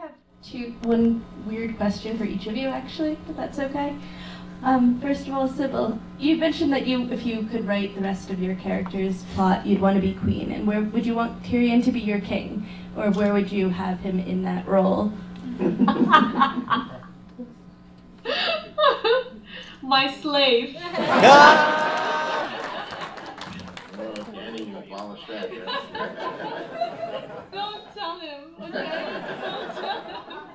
One weird question for each of you, actually, if that's okay. First of all, Sibel, you mentioned that if you could write the rest of your character's plot, you'd want to be queen. And where would you want Tyrion to be your king? Or where would you have him in that role? My slave. Danny, you abolished that, Don't tell him, okay? Don't tell him.